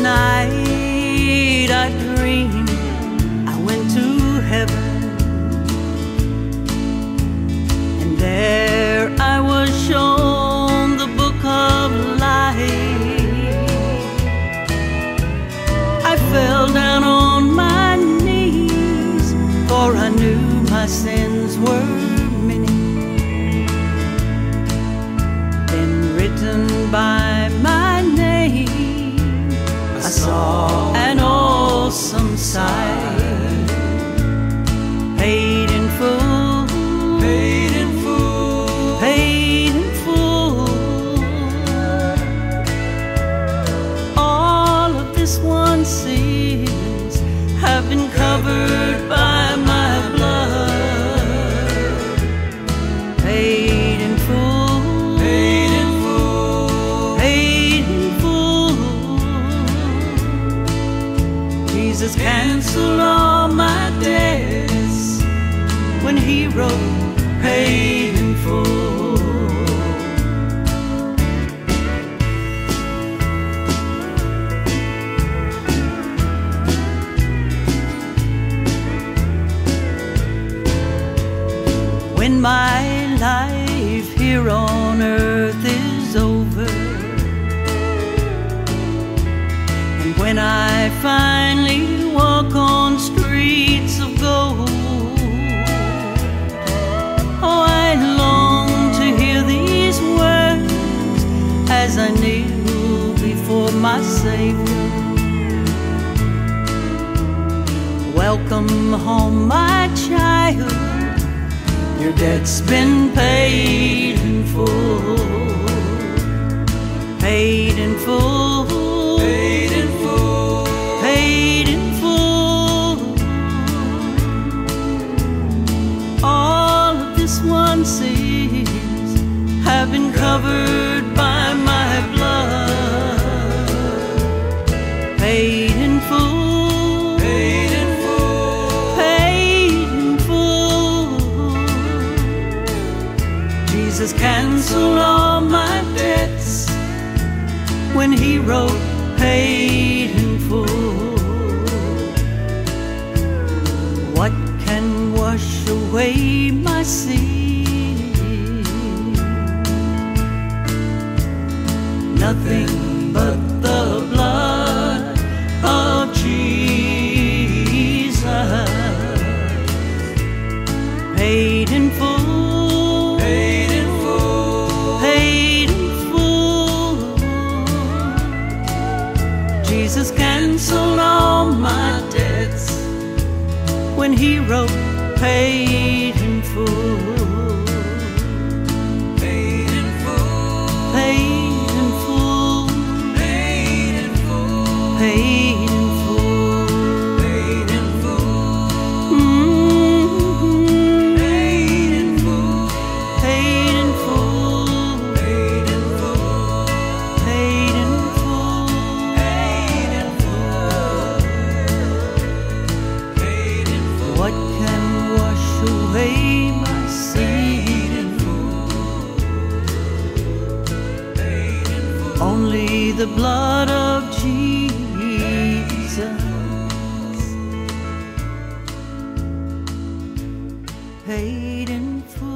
night I dreamed I went to heaven, and there I was shown the book of life. I fell down on my knees, for I knew my sins were many. Then written by my name, I saw an awesome sight. Paid in full, paid in full, paid in full. All of this one's sins have been covered by my blood. Paid in full, paid in full, paid in full. Jesus canceled all my debts when He wrote paid in full. When my life here on earth is over, and when I finally walk on streets of gold, oh, I long to hear these words as I kneel before my Savior. Welcome home, my child, your debt's been paid in full. Paid in full, paid in full, paid in full. All of this one's sins have been covered by my blood. Paid in full, paid in full, paid in full. Jesus canceled all my debts when He wrote paid in full. What can wash away my sin? Nothing but the blood of Jesus. Paid in full, paid in full, paid in full. Jesus canceled all my debts when He wrote paid in full. Paid in full, paid in full, paid in full, paid in full, paid in full. Paid in full, paid in full, paid in full, paid in full, paid in full, paid in full. What can wash away my sin? Only the blood of Jesus. Paid in full.